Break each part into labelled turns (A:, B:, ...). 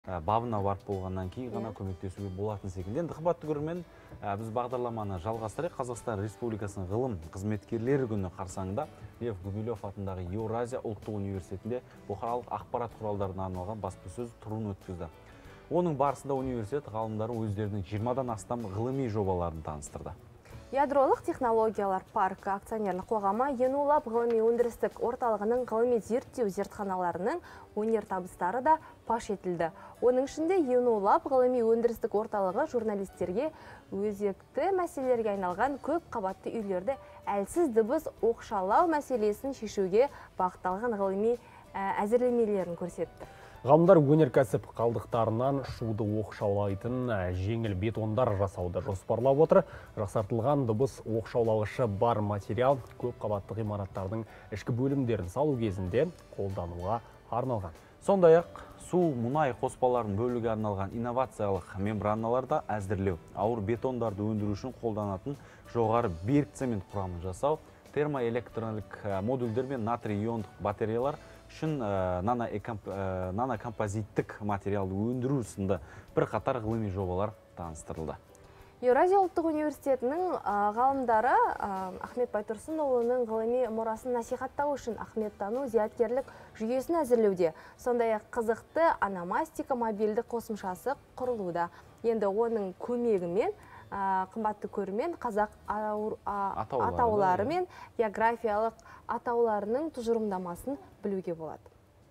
A: бабына барып болғаннан кейін ғана көмектесуге болатын секілді. Енді қымбатты көрермен, біз бағдарламаны жалғастырайық. Қазақстан Республикасының ғылым қызметкерлері күні қарсаңында Лев Гумилев атындағы Еуразия ұлттық университетінде бұқаралық ақпарат құралдарына арналған баспасөз турын өткізді. Оның барысында университет ғалымдары өздерінің 20-дан астам ғылыми жобаларын таныстырды.
B: Ядролық технологиялар паркі акционерлік қоғамы Енулаб ғылыми өндірістік орталығының ғылыми зерттеу зертханаларының өнер табыстары да паш етілді. Оның ішінде Енулаб ғылыми өндірістік орталығы журналистерге өзекті мәселелерге айналған көп қабатты үйлерді әлсіз дыбыс оқшаулау мәселесін шешуге бағытталған ғылыми әзірлемелерін көрсетті.
C: Ғалымдар өнеркәсіп қалдықтарынан шуды оқшаулайтын жеңіл бетондар жасауды жоспарлап отыр. Жақсартылған дыбыс оқшаулағышы бар материал көп қабатты ғимараттардың ішкі бөлімдерін салу кезінде қолдануға арналған.
A: Сондай-ақ су мұнай қоспаларын бөлуге арналған инновациялық мембраналарды әзірлеу, ауыр бетондарды өндіру үшін қолданатын жоғары берік цемент құрамын жасау, термоэлектрлік модульдер мен натрий иондық батареялар үшін нанокомпозиттік материалды өндіру сынды бірқатар ғылыми жобалар таныстырылды.
B: Еуразия ұлттық университетінің ғалымдары Ахмет Байтұрсынұлының ғылыми мұрасын насихаттау үшін Ахметтану зияткерлік жүйесін әзірлеуде. Сондай-ақ қызықты ономастика мобильді қосымшасы құрылуда. Енді оның көмегімен қымбатты көрермен қазақ атаулары мен географиялық атауларының тұжырымдамасын білуге болады.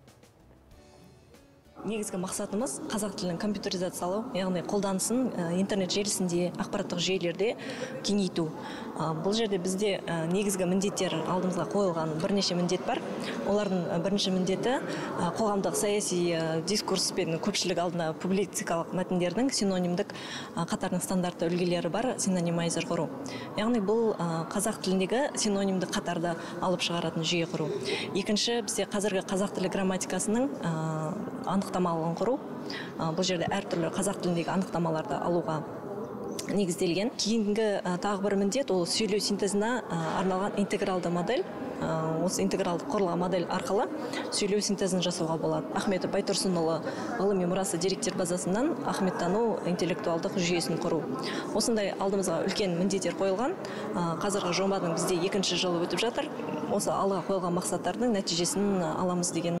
D: Негізгі мақсатымыз қазақ тілін компьютеризациялау, яғни қолданысын интернет желісінде, ақпараттық жүйелерде кеңейту. Бұл жерде бізде негізгі міндеттер алдымызға қойылған бірнеше міндет бар. Олардың бірінші міндеті қоғамдық саяси дискурс пен көпшілік алдына публицистикалық мәтіндердің синонимдік қатарының стандартты үлгілері бар синонимайзер құру. Яғни бұл қазақ тіліндегі синонимдік қатарды алып шығаратын жүйе құру. Екінші, бізде қазіргі қазақ тілі грамматикасының анықтамалығын құру. Бұл жерде әртүрлі қазақ тіліндегі анықтамаларды алуға негізделген. Кейінгі тағы бір міндет ол сөйлеу синтезіне арналған интегралды модель. Осы интегралды құрылған модель арқылы сөйлеу синтезін жасауға болады. Ахмет Байтұрсынұлы ғылыми мұрасы деректер базасынан Ахметтану интеллектуалдық жүйесін құру. Осындай алдымызға үлкен міндеттер қойылған. Қазіргі жобаның бізде екінші жылы өтіп жатыр. Осы алға қойылған мақсаттардың нәтижесін аламыз деген